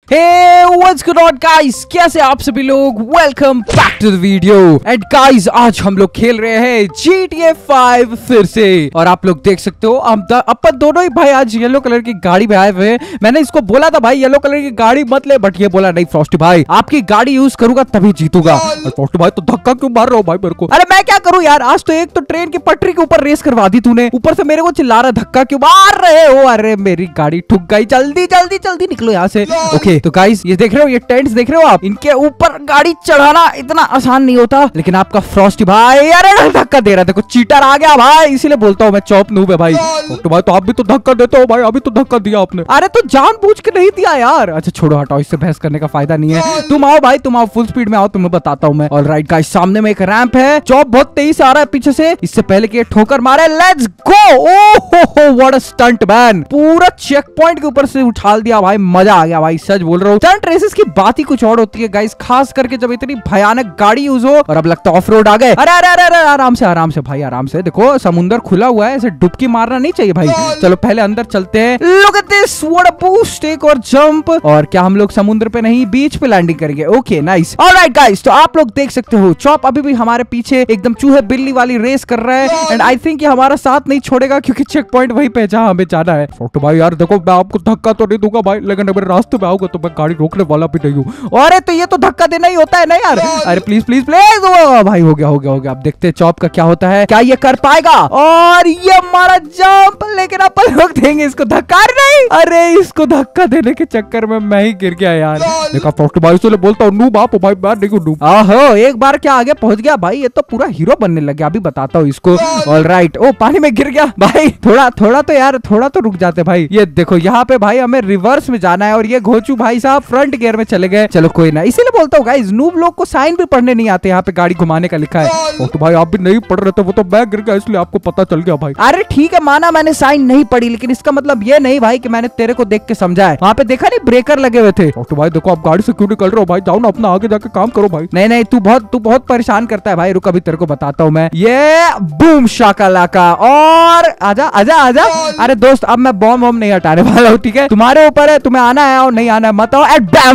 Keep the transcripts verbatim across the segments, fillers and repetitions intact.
Hey, what's good on guys? कैसे आप सभी लोग? Welcome back to the video. And guys, आज हम लोग खेल रहे हैं जी टी ए फाइव फिर से। और आप लोग देख सकते हो हम अपन दोनों ही भाई आज येलो कलर की गाड़ी में आए हुए हैं। मैंने इसको बोला था भाई येलो कलर की गाड़ी मत ले, बट ये बोला नहीं फ्रॉस्टी भाई आपकी गाड़ी यूज करूंगा तभी जीतूंगा। फ्रॉस्टी भाई तो धक्का क्यों मार रहा हो भाई मेरे को? अरे मैं क्या करूँ यार, आज तो एक तो ट्रेन की पटरी के ऊपर रेस करवा दी तूने, ऊपर से मेरे को चिल्ला रहा धक्का क्यों मार रहे हो? अरे मेरी गाड़ी ठुक गई, जल्दी जल्दी जल्दी निकलो यहाँ से। ओके तो गाइस ये देख रहे हो, ये टेंट्स देख रहे हो आप, इनके ऊपर गाड़ी चढ़ाना इतना आसान नहीं होता, लेकिन आपका फ्रॉस्टी भाई अरे धक्का दे रहा था, कुछ चीटर आ गया भाई, इसीलिए बोलता हूँ मैं चौप नूब है भाई। तो भाई तो आप भी तो धक्का देते हो भाई, अभी तो धक्का दिया आपने। अरे तो जानबूझ के नहीं दिया यार। अच्छा छोड़ो हटाओ, इससे बहस करने का फायदा नहीं है। तुम आओ भाई, तुम आओ फुल स्पीड में आओ, तुम्हें बताता हूँ मैं। ऑलराइट गाइस सामने में एक रैंप है, चौप बहुत तेजी से आ रहा है पीछे से, इससे पहले कि ठोकर मारे। Let's go. ओहो व्हाट अ स्टंट मैन, पूरा चेक पॉइंट के ऊपर से उछाल दिया भाई, मजा आ गया भाई, सच बोल रहा हूँ। स्टंट रेसेस की बात ही कुछ और होती है गाइस, खास करके जब इतनी भयानक गाड़ी यूज हो। और अब लगता है ऑफ रोड आ गए। अरे अरे अरे अरे आराम से आराम से भाई, आराम से। देखो समुंदर खुला हुआ है, ऐसे डुबकी मारना नहीं चाहिए भाई। चलो पहले अंदर चलते हैं। Look at this, what a boost, एक और जंप। और क्या हम लोग समुद्र पे नहीं बीच पे लैंडिंग करेंगे? Okay nice. ऑलराइट गाइस तो आप लोग देख सकते हो चॉप अभी भी हमारे पीछे एकदम चूहे बिल्ली वाली रेस कर रहा है। एंड आई थिंक ये हमारा साथ नहीं छोड़ेगा क्योंकि चेक पॉइंट वहीं पे जहां हमें जाना है। तो भाई यार देखो मैं आपको धक्का तो नहीं दूंगा भाई, लेकिन अगर रास्ते में आओगे तो मैं गाड़ी रोकने वाला भी नहीं हूँ। अरे तो ये तो धक्का देना ही होता है ना यार। अरे प्लीज प्लीज प्लीज भाई, हो गया हो गया हो गया। अब देखते हैं चॉप का क्या होता है, क्या ये कर पाएगा? और ये हमारा जंप, लेकिन अपन रोक देंगे इसको धक्का नहीं। अरे इसको धक्का देने के चक्कर में मैं ही गिर गया यार। देखा फ्रॉस्टी भाई से बोलता हूँ नूब आप भाई, मैं नहीं नूब। आहो एक बार क्या आगे पहुंच गया भाई, ये तो पूरा हीरो बनने लग गया, अभी बताता हूँ इसको। ऑलराइट ओ पानी में गिर गया भाई, थोड़ा थोड़ा तो यार थोड़ा तो रुक जाते भाई। ये देखो यहाँ पे भाई हमें रिवर्स में जाना है और ये घोचू भाई साहब फ्रंट गियर में चले गए। चलो कोई ना, इसीलिए बोलता हूँ गाइस नूब लोग को साइन भी पढ़ने नहीं आते, यहाँ पे गाड़ी घुमाने का लिखा है। तो भाई आप भी नहीं पढ़ रहे थे, वो तो मैं गिर गया इसलिए आपको पता चल गया भाई। अरे ठीक है माना मैंने साइन नहीं पढ़ी, लेकिन इसका मतलब ये नहीं भाई कि मैंने तेरे को देख के समझा है। वहाँ पे देखा नहीं ब्रेकर लगे हुए थे। तो भाई देखो आप गाड़ी से क्यों निकल रहे हो भाई, जाओ ना अपना आगे जाके काम करो भाई। नहीं नहीं तू बहुत तू बहुत परेशान करता है भाई, रुक अभी तेरे को बताता हूँ मैं। ये बूम शाकालाका, और आजा आजा आजा। अरे दोस्त अब मैं बॉम्ब वॉम्ब नहीं हटाने वाला हूँ, ठीक है तुम्हारे ऊपर है, तुम्हें आना है और नहीं आना है मत आओ। एट बैम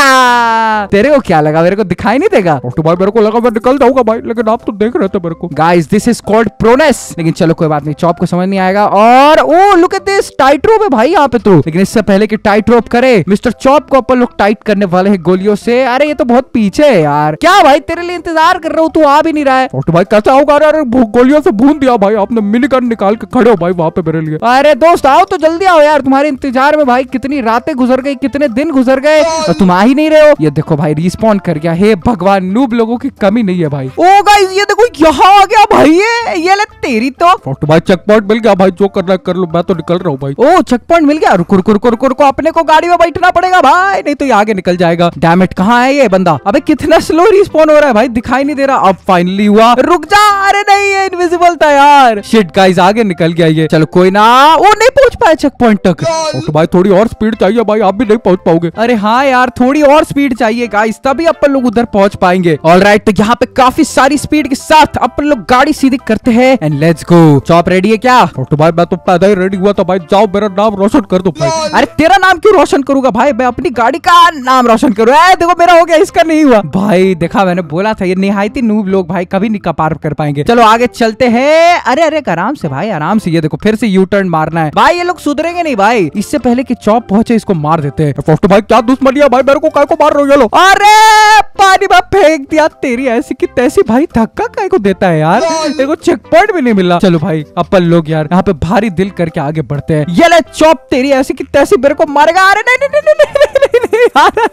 तेरे को क्या लगा, मेरे को दिखाई नहीं देगा? तो भाई मेरे को लगा मैं निकल जाऊंगा भाई, लेकिन आप तो देख रहे थे मेरे को। गाइस दिस इज कॉल्ड प्रोनेस, लेकिन चलो कोई बात नहीं, चॉप को समझ नहीं आएगा। और oh look at this tight rope है भाई यहाँ पे तो, लेकिन इससे पहले कि टाइट रोप करे मिस्टर चॉप को अपन लोग टाइट करने वाले हैं गोलियों से। अरे ये तो बहुत पीछे है यार, क्या भाई तेरे लिए इंतजार कर रहा हूँ, तू आ भी नहीं रहा है। तो भाई कैसे आओगा? अरे गोलियों से भून दिया भाई आपने, मिनी गन निकाल के खड़े हो भाई वहाँ पे मेरे लिए। अरे दोस्त आओ तो जल्दी आओ यार, तुम्हारे इंतजार में भाई कितनी रातें गुजर गई, कितने दिन गुजर गए और तुम आ ही नहीं रहे हो। ये देखो भाई रिस्पॉन्ड कर गया, हे भगवान नूब लोगों की कमी नहीं है भाई। ओ गाइस ये देखो यहाँ आ गया भाई, ये ये ले तेरी तो। तो भाई चेक पॉइंट मिल गया भाई, जो करना है कर लो, मैं तो निकल रहा हूँ भाई। ओ चेक पॉइंट मिल गया, रुको रुको रुको रुको रुको, अपने को गाड़ी में बैठना पड़ेगा भाई, नहीं तो ये आगे निकल जाएगा। डैम इट कहाँ है ये बंदा? अबे कितना स्लो रिस्पॉन्ड हो रहा है भाई, दिखाई नहीं दे रहा। अब फाइनली हुआ, रुक जा। अरे नहीं ये इनविजिबल था यार, शिट गाइस आगे निकल गया ये। चलो कोई ना, वो नहीं पहुंच पाया चेक पॉइंट तक। तो भाई थोड़ी और स्पीड चाहिए भाई, आप भी नहीं पहुंच पाओगे। अरे हाँ यार थोड़ी और स्पीड चाहिए गाइस, तभी अपन लोग उधर पहुंच पाएंगे। ऑलराइट तो यहाँ पे काफी सारी स्पीड के साथ अपन लोग गाड़ी सीधी करते हैं and let's go. Chop ready है क्या? तो भाई मैं तो पैदा ही रेडी हुआ था भाई, जाओ मेरा नाम रोशन कर दो भाई। अरे तेरा नाम क्यों रोशन करूंगा भाई, मैं अपनी गाड़ी का नाम रोशन करूँ। देखो मेरा हो गया, इसका नहीं हुआ भाई। देखा मैंने बोला था ये निहायती नूब लोग भाई कभी नहीं पार कर पाएंगे। चलो आगे चलते हैं। अरे अरे आराम से भाई आराम से, ये देखो फिर से यू टर्न मारना है भाई, ये लोग सुधरेंगे नहीं भाई। इससे पहले कि चॉप पहुंचे इसको मार देते हैं। तो भाई क्या दुश्मनी है भाई, मेरे को काय को मार रहे हो? लो अरे पानी में फेंक दिया, तेरी ऐसी की तैसी भाई, धक्का काय को देता है यार, देखो चेक पॉइंट भी नहीं मिला। चलो भाई अपन लोग यार यहाँ पे भारी दिल करके आगे बढ़ते हैं। ये ले चॉप तेरी ऐसी की तैसी मेरे को मारेगा। अरे नहीं नहीं नहीं नहीं नहीं नहीं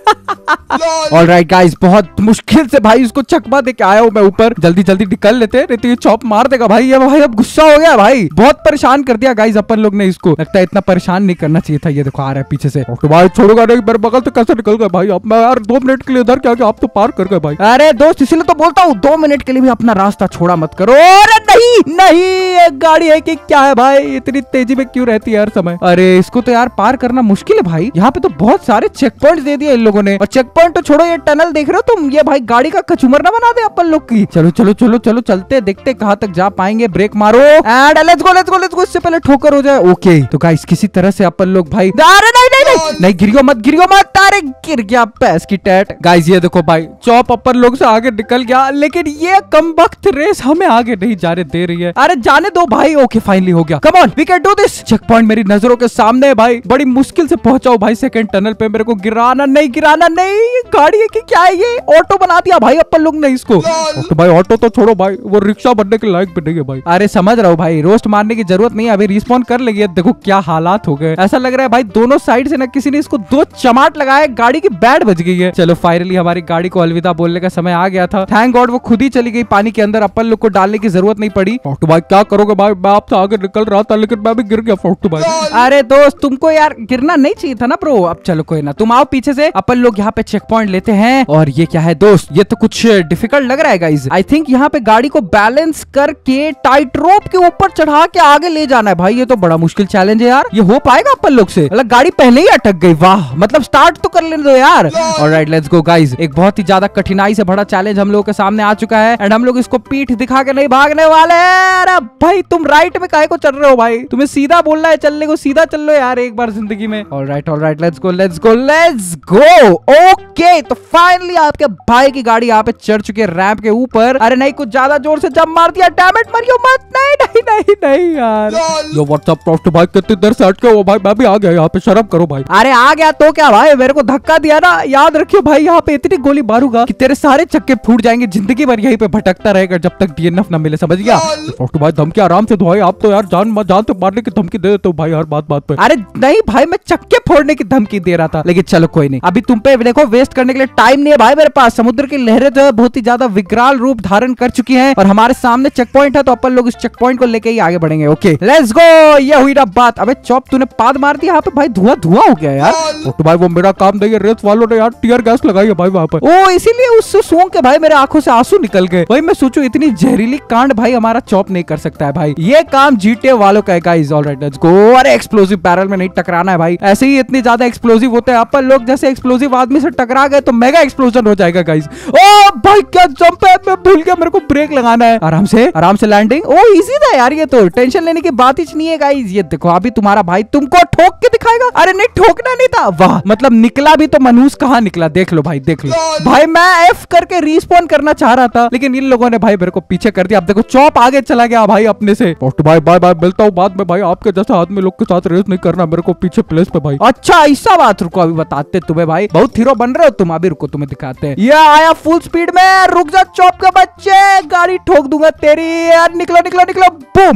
यार। ऑलराइट गाइस बहुत मुश्किल से भाई उसको चकमा दे के आया हूँ मैं ऊपर, जल्दी जल्दी निकल लेते हैं, नहीं तो ये चॉप मार देगा भाई। ये भाई अब गुस्सा हो गया भाई, बहुत परेशान कर दिया गाइस अपन लोग ने इसको, लगता है इतना परेशान नहीं करना चाहिए था। ये देखो आ रहा है पीछे से। तो भाई छोड़ूंगा नहीं, मेरे बगल से कैसे निकल गए भाई, अब मैं यार दो मिनट के लिए इधर क्या आप तो पार कर गए भाई। अरे दोस्त इसीलिए तो बोलता हूँ दो मिनट के लिए भी अपना रास्ता छोड़ा मत करो। अरे नहीं नहीं एक गाड़ी है कि क्या है भाई, इतनी तेजी में क्यों रहती है हर समय? अरे इसको तो यार पार करना मुश्किल है भाई, यहाँ पे तो बहुत सारे चेक पॉइंट दे दिए इन लोगों ने। और चेक पॉइंट तो छोड़ो, ये टनल देख रहे हो तुम, ये भाई गाड़ी का कचूमर ना बना दे अपन लोग की। चलो चलो चलो चलो चलते देखते कहाँ तक जा पाएंगे, ब्रेक मारो and let's go let's go let's go, इससे पहले ठोकर हो जाए। ओके तो गाइस किसी तरह से अपन लोग भाई, अरे नहीं नहीं नहीं नहीं, गिरियो मत गिरियो मत। अरे गिर गया पैस की टैट। गाइस ये देखो भाई, चॉप अपन लोग से आगे निकल गया, लेकिन ये कमबख्त रेस हमें आगे नहीं जाने दे रही है। अरे जाने दो भाई। ओके फाइनली हो गया, come on we can do this. Check point मेरी नजरों के सामने है भाई, बड़ी मुश्किल से पहुंचाओ भाई सेकंड टनल पे। मेरे को गिराना नहीं, गिराना नहीं। गाड़ी है कि क्या है ये? ऑटो बना दिया भाई अपन लोग ने इसको। तो भाई ऑटो तो छोड़ो भाई, वो रिक्शा बनने के लायक भी नहीं है भाई। अरे समझ रहा हूँ भाई, रोस्ट मारने की जरूरत नहीं है, अभी रिस्पॉन्ड कर लेगी। देखो क्या हालात हो गए, ऐसा लग रहा है भाई दोनों साइड से ना किसी ने इसको दो चमाट लगाए, गाड़ी की बैट बज गई है। चलो फाइनली हमारी गाड़ी को अलविदा बोलने का समय आ गया था। थैंक गॉड वो खुद ही चली गई पानी के अंदर, अपन लोग को डालने की जरूरत नहीं पड़ी। फोटो भाई क्या करोगे भाई, मैं आपसे आगे निकल रहा था लेकिन मैं भी गिर गया फोटो भाई। अरे दोस्त तुमको यार गिरना नहीं चाहिए था ना ब्रो। अब चलो कोई ना, तुम आओ पीछे से, अपन लोग यहाँ पे चेक पॉइंट लेते हैं। और ये क्या है दोस्त, ये तो कुछ डिफिकल्ट लग रहा है गाइस। आई थिंक यहाँ पे गाड़ी को बैलेंस करके टाइट रोप के ऊपर चढ़ा के आगे ले जाना है भाई। ये तो बड़ा मुश्किल चैलेंज है यार, ये हो पाएगा अपन लोग से? मतलब गाड़ी पहले ही अटक गई, वाह मतलब स्टार्ट तो कर लेने दो यार। ऑलराइट लेट्स गो गाइस, एक बहुत ही ज्यादा कठिनाई से भरा चैलेंज हम लोगों के सामने आ चुका है एंड हम लोग इसको पीठ दिखा के नहीं भागने वाले हैं। अरे भाई तुम राइट में काहे को चल रहे हो भाई, तुम्हें सीधा बोलना है चलने को, सीधा चल लो यार एक बार जिंदगी में। Alright alright let's go let's go let's go. Okay तो फाइनली आपके भाई की गाड़ी यहाँ पे चढ़ चुकी है रैंप के ऊपर। अरे नहीं कुछ ज्यादा जोर से जंप मार दिया, डैम इट मरियो मत। नहीं नहीं नहीं नहीं यार, यो व्हाट्सअप टॉस्ट भाई कितनी देर से अटके हो भाई, मैं भी आ गया यहाँ पे, शर्म करो भाई। अरे आ गया तो क्या भाई, मेरे को धक्का दिया ना, याद रखियो भाई यहाँ पे इतनी गोली मारूंगा कि तेरे सारे चक्के फूट जाएंगे, जिंदगी भर यहीं पे भटकता रहेगा जब तक डीएनएफ ना मिले, समझ गया? टॉस्ट भाई धमकी आराम से दो भाई, आप तो यार जान जान से मारने की धमकी दे देते हो भाई हर बात बात पे। अरे नहीं भाई मैं चक्के फोड़ने की धमकी दे रहा था, लेकिन चलो कोई नहीं, अभी तुम पे देखो वेस्ट करने के लिए टाइम नहीं है भाई मेरे पास। समुद्र की लहरें जो है बहुत ही ज्यादा विकराल रूप धारण कर चुकी हैं और हमारे सामने चेक पॉइंट है, तो अपन लोग इस चेक पॉइंट को लेके ही आगे बढ़ेंगे। Okay let's go. ये हुई ना बात। अबे चॉप तूने पाद मार दिया यहाँ पे भाई, धुआं धुआं हो गया यार। तो भाई वो मेरा काम नहीं है, रेस वालों ने यार टीयर गैस लगाई है भाई वहाँ पर, ओ इसीलिए उससे सूंघ के भाई मेरे आंखों से आंसू निकल गए भाई। मैं सोचू इतनी जहरीली कांड भाई हमारा चॉप नहीं कर सकता है भाई, ये काम जीटीए वालों का है गाइस। ऑलराइट लेट्स गो। अरे एक्सप्लोसिव बैरल में नहीं टकराना है भाई, ऐसे ही इतनी ज्यादा एक्सप्लोसिव होते हैं अपन लोग, जैसे एक्सप्लोसिव आदमी से टकरा गए तो मेगा एक्सप्लोजन हो जाएगा गाइस। ओ भाई क्या जंप है, मैं भूल गया मेरे को ब्रेक लगाना है। आराम से आराम से लैंडिंग, ओ इजी था यार, ये तो टेंशन लेने की बात ही नहीं है गाइस। ये देखो अभी तुम्हारा भाई तुमको ठोक के दिखाएगा। अरे नहीं ठोकना नहीं था, वाह मतलब निकला भी तो मनहूस कहाँ निकला, देख लो भाई देख लो भाई। मैं एफ करके रिस्पॉन करना चाह रहा था लेकिन इन लोगों ने भाई मेरे को पीछे कर दिया। अब देखो चॉप आगे चला गया भाई अपने से। भाई बाय बाय, मिलता हूँ बाद में भाई, आपके जैसा आदमी लोग के साथ रेस नहीं करना, मेरे को पीछे प्लेस पे भाई। अच्छा ऐसा बात, रुको अभी बताते तुम्हें भाई, बहुत हीरो बन रहे हो तुम, अभी रुको तुम्हें दिखाते हैं। ये आया फुल स्पीड में, रुक जा चॉप के बच्चे, गाड़ी ठोक दूंगा तेरी यार, निकलो निकलो निकलो, बूम।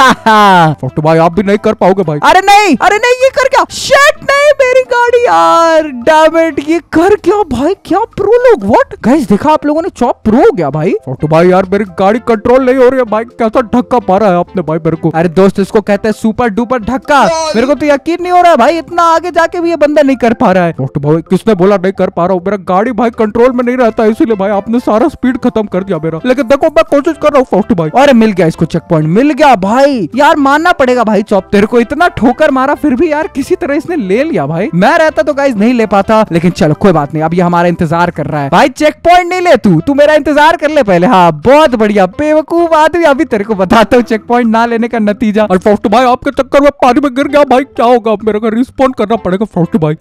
फोटो भाई आप भी नहीं कर पाओगे भाई। अरे नहीं अरे नहीं, ये कर क्या, शिट नहीं मेरी गाड़ी यार, डैम इट, ये कर क्या भाई, क्या प्रो लोग, व्हाट गाइस देखा आप लोगों ने, चॉप प्रो हो गया भाई। फोटो भाई यार मेरी गाड़ी कंट्रोल नहीं हो रही है भाई, कैसा धक्का मारा है आपने भाई मेरे को। अरे दोस्त इसको कहते हैं सुपर डुपर धक्का, मेरे को तो यकीन नहीं हो रहा है भाई, इतना आगे जाके भी ये बंदा नहीं कर पा रहा है। फोटो भाई किसने बोला नहीं कर पा रहा हूँ, मेरा गाड़ी भाई कंट्रोल में नहीं रहता, इसीलिए भाई आपने सारा स्पीड खत्म कर दिया मेरा, लेकिन देखो मैं कोशिश कर रहा हूँ फोटो भाई। अरे मिल गया इसको चेक पॉइंट, मिल गया भाई यार, मानना पड़ेगा भाई चॉप, तेरे को इतना ठोकर मारा फिर भी यार किसी तरह इसने ले लिया भाई, मैं रहता तो गाइस नहीं ले पाता, लेकिन चलो कोई बात नहीं, अब ये हमारा इंतजार कर रहा है भाई। चेक पॉइंट नहीं ले तू तू मेरा इंतजार कर ले पहले, हाँ बहुत बढ़िया बेवकूफ आदमी, अभी तेरे को बताता हूँ चेक पॉइंट ना लेने का नतीजा। और फोटो भाई आपके चक्कर में पानी में गिर गया भाई, क्या होगा अब मेरे को रिस्पॉन्ड करना पड़ेगा फोटो भाई।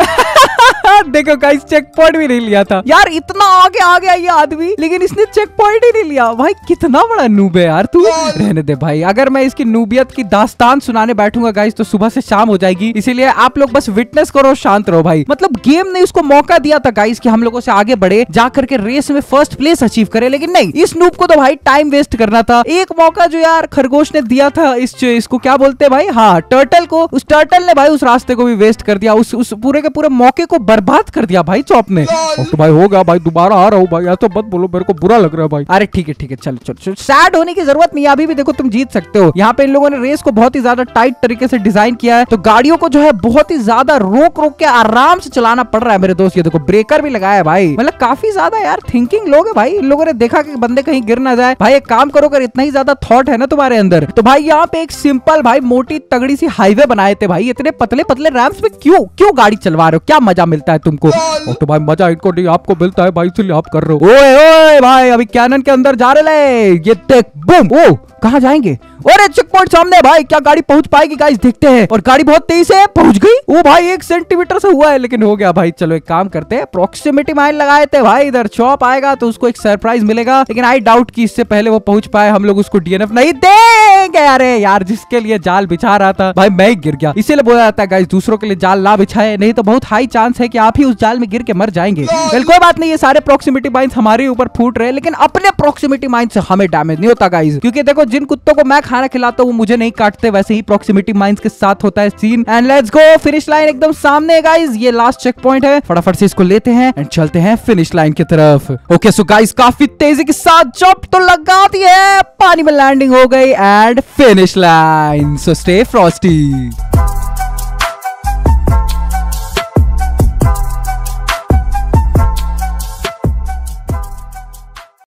देखो गाइस चेक पॉइंट भी नहीं लिया था यार, इतना आगे आ गया ये आदमी लेकिन इसने चेक पॉइंट ही नहीं लिया भाई, कितना बड़ा नूब है यार तू। रहने दे भाई, अगर मैं इसकी नूबियत की दास्तान सुनाने बैठूंगा गाइस तो सुबह से शाम हो जाएगी, इसीलिए आप लोग बस विटनेस करो, शांत रहो भाई। मतलब गेम ने उसको मौका दिया था गाइस कि हम लोगों से आगे बढ़े, जा करके रेस में फर्स्ट प्लेस अचीव करे, लेकिन नहीं, इस नूब को तो भाई टाइम वेस्ट करना था। एक मौका जो यार खरगोश ने दिया था, इस इसको क्या बोलते हैं भाई, हाँ टर्टल को, उस टर्टल ने भाई उस रास्ते को भी वेस्ट कर दिया, उस उस पूरे के पूरे मौके को बर्बाद कर दिया भाई चॉप ने। तो भाई हो गया भाई, दोबारा आ रहा हूँ भाई, ऐसा मत बोलो, मेरे को बुरा लग रहा है भाई। अरे ठीक है ठीक है, चलो चलो, सैड होने की जरूरत नहीं है, अभी भी देखो तुम जीत सकते हो। यहाँ पे इन लोगों ने रेस को बहुत ही ज्यादा टाइट तरीके से डिजाइन किया है, तो गाड़ियों को जो है बहुत ही ज्यादा रोक रोक के आराम से चलाना पड़ रहा है मेरे दोस्त। ये देखो ब्रेकर भी लगाया है भाई, मतलब काफी ज्यादा यार थिंकिंग लोग है भाई, इन लोगों ने देखा कि बंदे कहीं गिर ना जाए भाई, एक काम करो, अगर इतना ही ज्यादा थॉट है ना तुम्हारे अंदर, तो भाई यहाँ पे एक सिंपल भाई मोटी तगड़ी सी हाईवे बनाए थे भाई, इतने पतले पतले रैम्प्स में क्यों क्यों गाड़ी चलवा रहे हो, क्या मजा मिलता है तुमको? तो भाई मजा इनको नहीं आपको मिलता है भाई, इसलिए आप कर रहे हो। ओए ओए भाई अभी कैनन के अंदर जा रहे ले, ये देख बूम, ओ कहाँ जाएंगे? अरे चेक पॉइंट सामने है भाई, क्या गाड़ी पहुंच पाएगी गाइस? देखते हैं। और गाड़ी बहुत तेज से पहुंच गई। ओ भाई एक सेंटीमीटर से हुआ है लेकिन हो गया भाई। चलो एक काम करते हैं, प्रॉक्सिमिटी माइन लगाए थे भाई। इधर चॉप आएगा तो उसको एक सरप्राइज मिलेगा, लेकिन आई डाउट कि इससे पहले वो पहुंच पाए। हम लोग उसको डीएनएफ नहीं देंगे। अरे यार जिसके लिए जाल बिछा रहा था भाई मैं ही गिर गया। इसीलिए बोला जाता है गाइस दूसरों के लिए जाल ना बिछाए, नहीं तो बहुत हाई चांस है कि आप ही उस जाल में गिर के मर जाएंगे। वेल कोई बात नहीं, ये सारे प्रॉक्सिमिटी माइंस हमारे ऊपर फूट रहे, लेकिन अपने प्रॉक्सिमिटी माइन से हमें डैमेज नहीं होता गाइस, क्योंकि देखो जिन कुत्तों को मैं खाना खिलाता हूँ वो मुझे नहीं काटते, वैसे ही प्रॉक्सिमिटी माइंस के साथ होता है scene. And let's go, finish line एकदम सामने है गाइस। ये लास्ट चेक पॉइंट है, फटाफट से इसको लेते हैं एंड चलते हैं फिनिश लाइन की तरफ। ओके सो गाइस काफी तेजी के साथ जंप तो लगा दी है, पानी में लैंडिंग हो गई and finish line. So stay Frosty.